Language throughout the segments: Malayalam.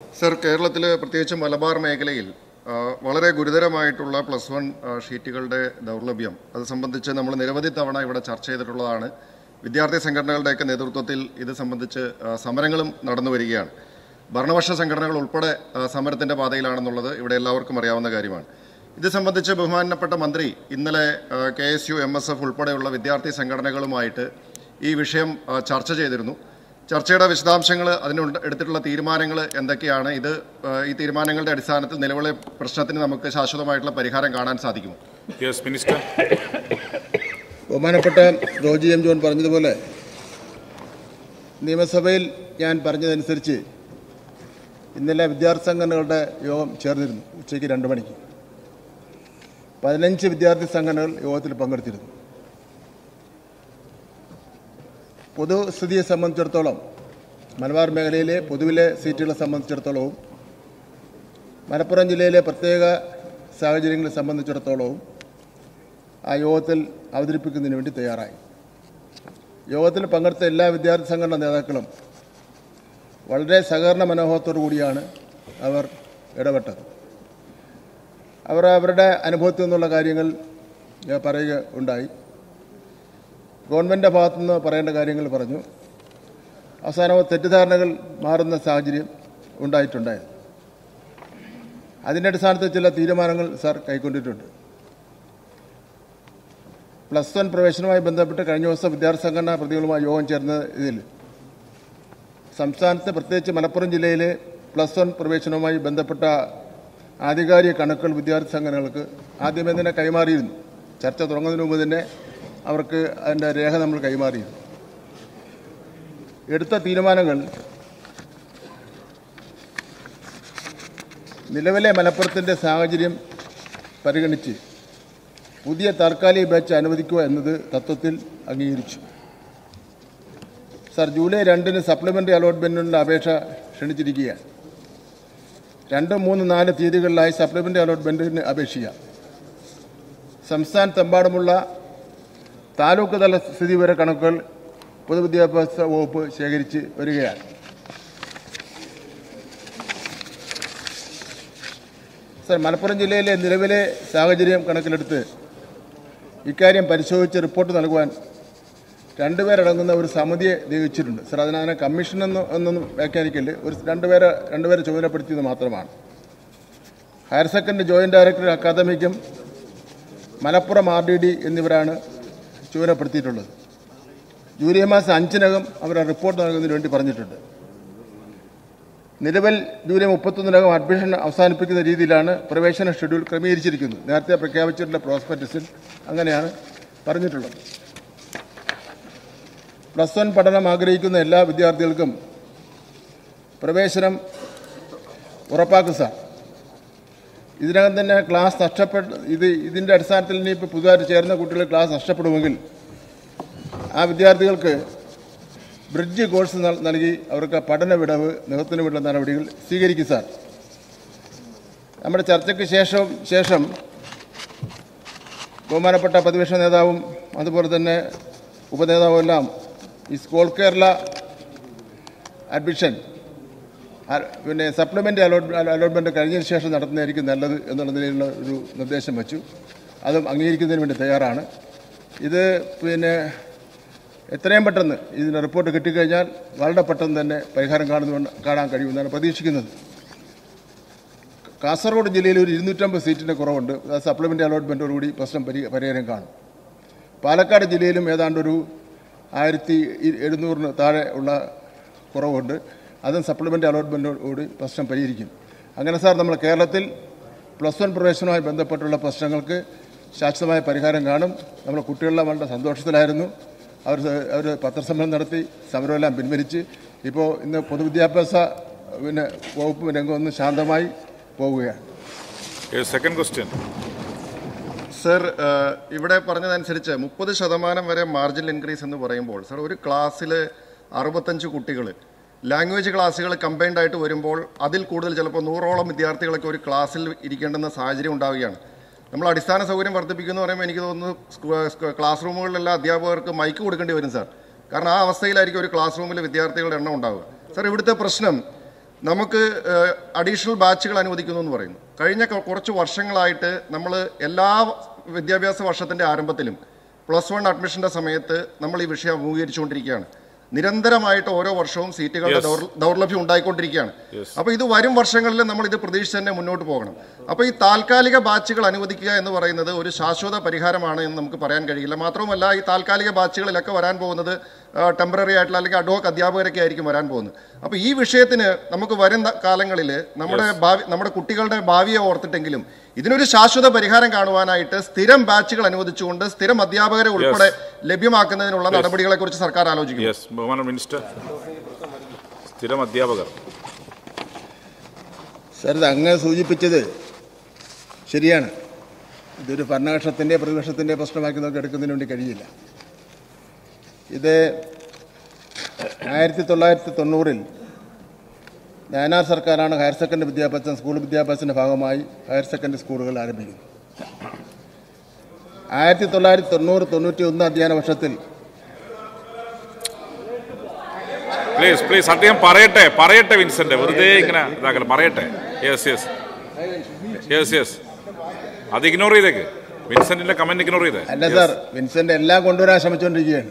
സർ, കേരളത്തിൽ പ്രത്യേകിച്ച് മലബാർ മേഖലയിൽ വളരെ ഗുരുതരമായിട്ടുള്ള +1 ഷീറ്റുകളുടെ ദൗർലഭ്യം അത് സംബന്ധിച്ച് നമ്മൾ നിരവധി തവണ ഇവിടെ ചർച്ച ചെയ്തിട്ടുള്ളതാണ്. വിദ്യാർത്ഥി സംഘടനകളുടെയൊക്കെ നേതൃത്വത്തിൽ ഇത് സംബന്ധിച്ച് സമരങ്ങളും നടന്നു വരികയാണ്. ഭരണപക്ഷ സംഘടനകൾ ഉൾപ്പെടെ സമരത്തിൻ്റെ പാതയിലാണെന്നുള്ളത് ഇവിടെ എല്ലാവർക്കും അറിയാവുന്ന കാര്യമാണ്. ഇത് സംബന്ധിച്ച് ബഹുമാനപ്പെട്ട മന്ത്രി ഇന്നലെ KSU, MSF ഉൾപ്പെടെയുള്ള വിദ്യാർത്ഥി സംഘടനകളുമായിട്ട് ഈ വിഷയം ചർച്ച ചെയ്തിരുന്നു. ചർച്ചയുടെ വിശദാംശങ്ങൾ, അതിന് എടുത്തിട്ടുള്ള തീരുമാനങ്ങൾ എന്തൊക്കെയാണ്, ഈ തീരുമാനങ്ങളുടെ അടിസ്ഥാനത്തിൽ നിലവിലെ പ്രശ്നത്തിന് നമുക്ക് ശാശ്വതമായിട്ടുള്ള പരിഹാരം കാണാൻ സാധിക്കുമോ? Yes minister. ബഹുമാനപ്പെട്ട റോജി എം ജോൺ പറഞ്ഞതുപോലെ നിയമസഭയിൽ ഞാൻ പറഞ്ഞതനുസരിച്ച് ഇന്നലെ വിദ്യാർത്ഥി സംഘടനകളുടെ യോഗം ചേർന്നിരുന്നു. ഉച്ചയ്ക്ക് 2 മണിക്ക് 15 വിദ്യാർത്ഥി സംഘടനകൾ യോഗത്തിൽ പങ്കെടുത്തിരുന്നു. പൊതുസ്ഥിതിയെ സംബന്ധിച്ചിടത്തോളം, മലബാർ മേഖലയിലെ പൊതുവിലെ സീറ്റുകളെ സംബന്ധിച്ചിടത്തോളവും മലപ്പുറം ജില്ലയിലെ പ്രത്യേക സാഹചര്യങ്ങളെ സംബന്ധിച്ചിടത്തോളവും ആ യോഗത്തിൽ അവതരിപ്പിക്കുന്നതിന് വേണ്ടി തയ്യാറായി. യോഗത്തിൽ പങ്കെടുത്ത എല്ലാ വിദ്യാർത്ഥി സംഘടനാ നേതാക്കളും വളരെ സഹകരണ മനോഭാവത്തോടു കൂടിയാണ് അവർ ഇടപെട്ടത്. അവർ അവരുടെ അനുഭവത്തിൽ നിന്നുള്ള കാര്യങ്ങൾ പറയുക ഉണ്ടായി. ഗവൺമെൻറ്റിൻ്റെ ഭാഗത്തുനിന്ന് പറയേണ്ട കാര്യങ്ങൾ പറഞ്ഞു. അവസാനം തെറ്റിദ്ധാരണകൾ മാറുന്ന സാഹചര്യം ഉണ്ടായിട്ടുണ്ടായിരുന്നു. അതിൻ്റെ അടിസ്ഥാനത്തിൽ ചില തീരുമാനങ്ങൾ സാർ കൈക്കൊണ്ടിട്ടുണ്ട്. +1 പ്രവേശനവുമായി ബന്ധപ്പെട്ട് കഴിഞ്ഞ ദിവസം വിദ്യാർത്ഥി സംഘടനാ പ്രതികളുമായി യോഗം ചേർന്ന ഇതിൽ സംസ്ഥാനത്ത് പ്രത്യേകിച്ച് മലപ്പുറം ജില്ലയിലെ +1 പ്രവേശനവുമായി ബന്ധപ്പെട്ട ആധികാരിക കണക്കുകൾ വിദ്യാർത്ഥി സംഘടനകൾക്ക് ആദ്യമേ തന്നെ കൈമാറിയിരുന്നു. ചർച്ച തുടങ്ങുന്നതിന് മുമ്പ് തന്നെ അവർക്ക് അതിൻ്റെ രേഖ നമ്മൾ കൈമാറിയിരുന്നു. എടുത്ത തീരുമാനങ്ങൾ നിലവിലെ മലപ്പുറത്തിൻ്റെ സാഹചര്യം പരിഗണിച്ച് പുതിയ താൽക്കാലിക ബാച്ച് അനുവദിക്കുക എന്നത് തത്വത്തിൽ അംഗീകരിച്ചു. സർ, ജൂലൈ 2-ന് സപ്ലിമെൻ്ററി അലോട്ട്മെൻറ്റിനുള്ള അപേക്ഷ ക്ഷണിച്ചിരിക്കുകയാണ്. 2, 3, 4 തീയതികളിലായി സപ്ലിമെൻ്ററി അലോട്ട്മെൻറ്റിന് അപേക്ഷിക്കാം. സംസ്ഥാനത്തെമ്പാടുമുള്ള താലൂക്ക് തല സ്ഥിതിവിവര കണക്കുകൾ പൊതുവിദ്യാഭ്യാസ വകുപ്പ് ശേഖരിച്ച് വരികയാണ്. സർ, മലപ്പുറം ജില്ലയിലെ നിലവിലെ സാഹചര്യം കണക്കിലെടുത്ത് ഇക്കാര്യം പരിശോധിച്ച് റിപ്പോർട്ട് നൽകുവാൻ 2 പേരടങ്ങുന്ന ഒരു സമിതിയെ നിയോഗിച്ചിട്ടുണ്ട്. സർ, അതിനങ്ങനെ കമ്മീഷൻ എന്നൊന്നും വ്യാഖ്യാനിക്കല്, ഒരു 2 പേരെ ചുമതലപ്പെടുത്തിയത് മാത്രമാണ്. ഹയർ സെക്കൻഡറി ജോയിൻറ്റ് ഡയറക്ടർ അക്കാദമിക്കും മലപ്പുറം RDD എന്നിവരാണ് ചുമതലപ്പെടുത്തിയിട്ടുള്ളത്. ജൂലൈ മാസം 5-നകം അവരുടെ റിപ്പോർട്ട് നൽകുന്നതിന് വേണ്ടി പറഞ്ഞിട്ടുണ്ട്. നിലവിൽ ജൂലൈ 31-നകം അഡ്മിഷൻ അവസാനിപ്പിക്കുന്ന രീതിയിലാണ് പ്രവേശന ഷെഡ്യൂൾ ക്രമീകരിച്ചിരിക്കുന്നത്. നേരത്തെ പ്രഖ്യാപിച്ചിട്ടുള്ള പ്രോസ്പെക്ടസിൽ അങ്ങനെയാണ് പറഞ്ഞിട്ടുള്ളത്. +1 പഠനം ആഗ്രഹിക്കുന്ന എല്ലാ വിദ്യാർത്ഥികൾക്കും പ്രവേശനം ഉറപ്പാക്കും സാർ. ഇതിനകം തന്നെ ക്ലാസ് ഇതിൻ്റെ അടിസ്ഥാനത്തിൽ ഇനിയിപ്പോൾ പുതുതായിട്ട് ചേർന്ന കുട്ടികൾ ക്ലാസ് നഷ്ടപ്പെടുമെങ്കിൽ ആ വിദ്യാർത്ഥികൾക്ക് ബ്രിഡ്ജ് കോഴ്സ് നൽകി അവർക്ക് പഠന വിടവ് നികത്തുന്നതിനുള്ള നടപടികൾ സ്വീകരിക്കും സാർ. നമ്മുടെ ചർച്ചയ്ക്ക് ശേഷം ബഹുമാനപ്പെട്ട പ്രതിപക്ഷ നേതാവും അതുപോലെ തന്നെ ഉപനേതാവും എല്ലാം ഈ school Kerala admission supplementary allotment കഴിഞ്ഞതിന് ശേഷം നടത്തുന്നതായിരിക്കും നല്ലത് എന്നുള്ളതിനുള്ള ഒരു നിർദ്ദേശം വച്ചു. അതും അംഗീകരിക്കുന്നതിന് വേണ്ടി തയ്യാറാണ്. ഇത് എത്രയും പെട്ടെന്ന് ഇതിൻ്റെ റിപ്പോർട്ട് കിട്ടിക്കഴിഞ്ഞാൽ വളരെ പെട്ടെന്ന് തന്നെ പരിഹാരം കാണാൻ കഴിയുമെന്നാണ് പ്രതീക്ഷിക്കുന്നത്. കാസർഗോഡ് ജില്ലയിൽ ഒരു 250 സീറ്റിൻ്റെ കുറവുണ്ട്. സപ്ലിമെൻ്ററി അലോട്ട്മെൻറ്റോടുകൂടി പ്രശ്നം പരിഹാരം കാണും. പാലക്കാട് ജില്ലയിലും ഏതാണ്ട് ഒരു 1700 താഴെ ഉള്ള കുറവുണ്ട്. അതും സപ്ലിമെൻ്ററി അലോട്ട്മെൻറ്റോടുകൂടി പ്രശ്നം പരിഹരിക്കും. അങ്ങനെ സാർ, നമ്മൾ കേരളത്തിൽ +1 പ്രവേശനവുമായി ബന്ധപ്പെട്ടുള്ള പ്രശ്നങ്ങൾക്ക് ശാശ്വതമായ പരിഹാരം കാണും. നമ്മൾ കുട്ടികളെല്ലാം വളരെ സന്തോഷത്തിലായിരുന്നു. അവർ പത്രസമ്മേളനം നടത്തി സമരമെല്ലാം പിൻവലിച്ച് ഇപ്പോൾ ഇന്ന് പൊതുവിദ്യാഭ്യാസ വകുപ്പ് രംഗം ഒന്ന് ശാന്തമായി പോവുകയാണ്. Second question. സർ, ഇവിടെ പറഞ്ഞതനുസരിച്ച് 30% വരെ മാർജിനൽ ഇൻക്രീസ് എന്ന് പറയുമ്പോൾ സർ, ഒരു ക്ലാസ്സിൽ 65 കുട്ടികൾ ലാംഗ്വേജ് ക്ലാസ്സുകൾ കമ്പൈൻഡ് ആയിട്ട് വരുമ്പോൾ അതിൽ കൂടുതൽ ചിലപ്പോൾ 100ഓളം വിദ്യാർത്ഥികളൊക്കെ ഒരു ക്ലാസ്സിൽ ഇരിക്കേണ്ടുന്ന സാഹചര്യം ഉണ്ടാവുകയാണ്. നമ്മൾ അടിസ്ഥാന സൗകര്യം വർദ്ധിപ്പിക്കുന്നു പറയുമ്പോൾ എനിക്ക് തോന്നുന്നു ക്ലാസ് റൂമുകളിലെല്ലാം അധ്യാപകർക്ക് മൈക്ക് കൊടുക്കേണ്ടി വരും സാർ. കാരണം ആ അവസ്ഥയിലായിരിക്കും ഒരു ക്ലാസ് റൂമിൽ വിദ്യാർത്ഥികളുടെ എണ്ണം ഉണ്ടാവുക. സാർ, ഇവിടുത്തെ പ്രശ്നം നമുക്ക് അഡീഷണൽ ബാച്ചുകൾ അനുവദിക്കുന്നു എന്ന് പറയുന്നു. കഴിഞ്ഞ കുറച്ച് വർഷങ്ങളായിട്ട് നമ്മൾ എല്ലാ വിദ്യാഭ്യാസ വർഷത്തിൻ്റെ ആരംഭത്തിലും +1 അഡ്മിഷൻ്റെ സമയത്ത് നമ്മൾ ഈ വിഷയം അഭിമുഖീകരിച്ചുകൊണ്ടിരിക്കുകയാണ്. നിരന്തരമായിട്ട് ഓരോ വർഷവും സീറ്റുകളുടെ ദൗർലഭ്യം ഉണ്ടായിക്കൊണ്ടിരിക്കുകയാണ്. അപ്പോൾ ഇത് വരും വർഷങ്ങളിൽ നമ്മൾ ഇത് പ്രതീക്ഷിച്ച് തന്നെ മുന്നോട്ട് പോകണം. അപ്പോൾ ഈ താൽക്കാലിക ബാച്ചുകൾ അനുവദിക്കുക എന്ന് പറയുന്നത് ഒരു ശാശ്വത പരിഹാരമാണ് എന്ന് നമുക്ക് പറയാൻ കഴിയില്ല. മാത്രവുമല്ല, ഈ താൽക്കാലിക ബാച്ചുകളിലൊക്കെ വരാൻ പോകുന്നത് ടെമ്പററി ആയിട്ടുള്ള അല്ലെങ്കിൽ അഡ്ഹോക്ക് അധ്യാപകരൊക്കെ ആയിരിക്കും വരാൻ പോകുന്നത്. അപ്പോൾ ഈ വിഷയത്തിന് നമുക്ക് വരും കാലങ്ങളിൽ നമ്മുടെ കുട്ടികളുടെ ഭാവിയെ ഓർത്തിട്ടെങ്കിലും ഇതിനൊരു ശാശ്വത പരിഹാരം കാണുവാനായിട്ട് സ്ഥിരം ബാച്ചുകൾ അനുവദിച്ചുകൊണ്ട് സ്ഥിരം അധ്യാപകരെ ഉൾപ്പെടെ ലഭ്യമാക്കുന്നതിനുള്ള നടപടികളെ കുറിച്ച് സർക്കാർ ആലോചിക്കും. മിനിസ്റ്റർ, സ്ഥിരം അധ്യാപകർ. സർ, ഇത് അങ്ങ് സൂചിപ്പിച്ചത് ശരിയാണ്. ഇതൊരു ഭരണപക്ഷത്തിൻ്റെ പ്രതിപക്ഷത്തിൻ്റെ പ്രശ്നമാക്കി നമുക്ക് എടുക്കുന്നതിന് വേണ്ടി കഴിയില്ല. ഇത് 1990-ൽ നയനാർ സർക്കാരാണ് ഹയർ സെക്കൻഡറി വിദ്യാഭ്യാസം, സ്കൂൾ വിദ്യാഭ്യാസത്തിൻ്റെ ഭാഗമായി ഹയർ സെക്കൻഡറി സ്കൂളുകൾ ആരംഭിക്കുന്നത്. 1990-91 അധ്യയന വർഷത്തിൽ പ്ലീസ് അദ്ദേഹം പറയട്ടെ വിൻസെന്റ്, വെറുതെ ഇങ്ങനെ പറയട്ടെ. യെസ് അത് ഇഗ്നോർ ചെയ്തേക്ക്. വിൻസെന്റിന്റെ കമന്റ് ഇഗ്നോർ ചെയ്തേ. അല്ല സാർ, വിൻസെന്റ് എല്ലാം കൊണ്ടുവരാൻ ശ്രമിച്ചുകൊണ്ടിരിക്കുകയാണ്.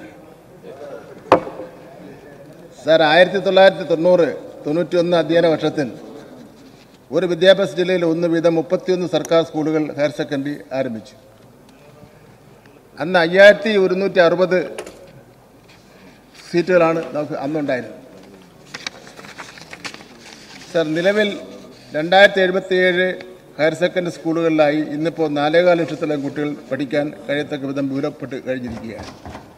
സാർ, 1990-91 അധ്യയന വർഷത്തിൽ ഒരു വിദ്യാഭ്യാസ ജില്ലയിൽ 1 വീതം 31 സർക്കാർ സ്കൂളുകൾ ഹയർ സെക്കൻഡറി ആരംഭിച്ചു. അന്ന് 5160 സീറ്റുകളാണ് നമുക്ക് അന്നുണ്ടായിരുന്നത്. സാർ, നിലവിൽ 2077 ഹയർ സെക്കൻഡറി സ്കൂളുകളിലായി ഇന്നിപ്പോൾ 4.25 ലക്ഷത്തോളം കുട്ടികൾ പഠിക്കാൻ കഴിയത്തക്ക വിധം വിപുലപ്പെട്ട് കഴിഞ്ഞിരിക്കുകയാണ്.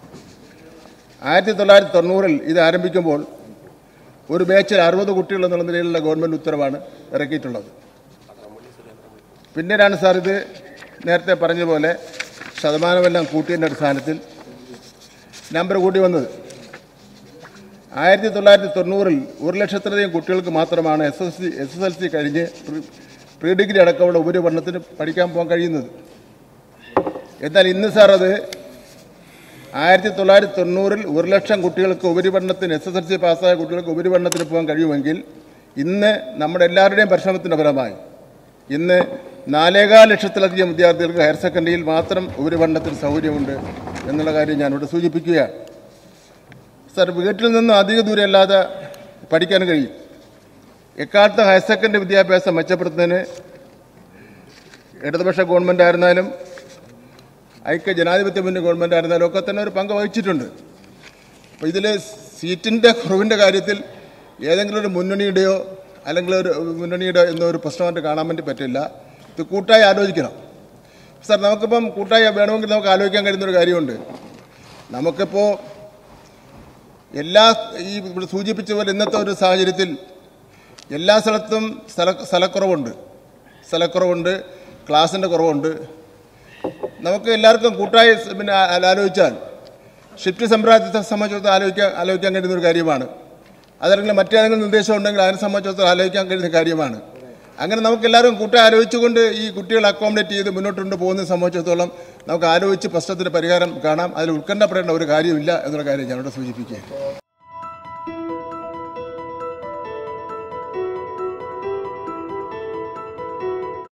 1990-ൽ ഇത് ആരംഭിക്കുമ്പോൾ ഒരു ബാച്ചിൽ 60 കുട്ടികൾ എന്നുള്ള നിലയിലുള്ള ഗവൺമെൻറ് ഉത്തരവാണ് ഇറക്കിയിട്ടുള്ളത്. പിന്നീടാണ് സാർ ഇത് നേരത്തെ പറഞ്ഞതുപോലെ ശതമാനമെല്ലാം കൂട്ടിയതിൻ്റെ അടിസ്ഥാനത്തിൽ നമ്പർ കൂട്ടി വന്നത്. 1990-ൽ 1 ലക്ഷത്തിലധികം കുട്ടികൾക്ക് മാത്രമാണ് SSLC കഴിഞ്ഞ് പ്രീ ഡിഗ്രി അടക്കമുള്ള ഉപരിപഠനത്തിന് പഠിക്കാൻ പോകാൻ കഴിയുന്നത്. എന്നാൽ ഇന്ന് സാർ അത് 1990-ൽ 1 ലക്ഷം കുട്ടികൾക്ക് ഉപരിപഠനത്തിന് SSLC പാസ്സായ കുട്ടികൾക്ക് ഉപരിപഠനത്തിന് പോകാൻ കഴിയുമെങ്കിൽ ഇന്ന് നമ്മുടെ എല്ലാവരുടെയും പരിശ്രമത്തിൻ്റെ ഫലമായി ഇന്ന് 4.25 ലക്ഷത്തിലധികം വിദ്യാർത്ഥികൾക്ക് ഹയർ സെക്കൻഡറിയിൽ മാത്രം ഉപരിപഠനത്തിന് സൗകര്യമുണ്ട് എന്നുള്ള കാര്യം ഞാനിവിടെ സൂചിപ്പിക്കുകയാണ്. സാർ, വീട്ടിൽ നിന്നും അധിക ദൂരം അല്ലാതെ പഠിക്കാൻ കഴിയും. എക്കാലത്ത് ഹയർ സെക്കൻഡറി വിദ്യാഭ്യാസം മെച്ചപ്പെടുത്തുന്നതിന് ഇടതുപക്ഷ ഗവൺമെൻറ് ആയിരുന്നാലും ഐക്യ ജനാധിപത്യ മുന്നണി ഗവൺമെൻറ് ആയിരുന്നാലും ഒക്കെ തന്നെ ഒരു പങ്ക് വഹിച്ചിട്ടുണ്ട്. അപ്പോൾ ഇതിൽ സീറ്റിൻ്റെ കുറവിൻ്റെ കാര്യത്തിൽ ഏതെങ്കിലും ഒരു മുന്നണിയുടെയോ അല്ലെങ്കിൽ ഒരു മുന്നണിയുടെ എന്നൊരു പ്രശ്നമായിട്ട് കാണാൻ വേണ്ടി പറ്റില്ല. ഇത് കൂട്ടായി ആലോചിക്കണം. സാർ, നമുക്കിപ്പം കൂട്ടായി വേണമെങ്കിൽ നമുക്ക് ആലോചിക്കാൻ കഴിയുന്നൊരു കാര്യമുണ്ട്. നമുക്കിപ്പോൾ എല്ലാ ഈ ഇവിടെ സൂചിപ്പിച്ച പോലെ ഇന്നത്തെ ഒരു സാഹചര്യത്തിൽ എല്ലാ സ്ഥലത്തും സ്ഥലക്കുറവുണ്ട്, ക്ലാസിൻ്റെ കുറവുണ്ട്. നമുക്ക് എല്ലാവർക്കും കൂട്ടായി ആലോചിച്ചാൽ ഷിഫ്റ്റ് സമ്പ്രദായത്തെ സംബന്ധിച്ചിടത്തോളം ആലോചിക്കാൻ കഴിയുന്നൊരു കാര്യമാണ്. അതല്ലെങ്കിൽ മറ്റേതെങ്കിലും നിർദ്ദേശം ഉണ്ടെങ്കിൽ അതിനെ സംബന്ധിച്ചിടത്തോളം ആലോചിക്കാൻ കഴിയുന്ന കാര്യമാണ്. അങ്ങനെ നമുക്ക് എല്ലാവരും കൂട്ടായി ആലോചിച്ചുകൊണ്ട് ഈ കുട്ടികളെ അക്കോമഡേറ്റ് ചെയ്ത് മുന്നോട്ട് പോകുന്നതിനെ സംബന്ധിച്ചിടത്തോളം നമുക്ക് ആലോചിച്ച് പ്രശ്നത്തിന് പരിഹാരം കാണാം. അതിൽ ഉത്കണ്ഠപ്പെടേണ്ട ഒരു കാര്യമില്ല എന്നുള്ള കാര്യം ഞാനിവിടെ സൂചിപ്പിക്കുകയാണ്.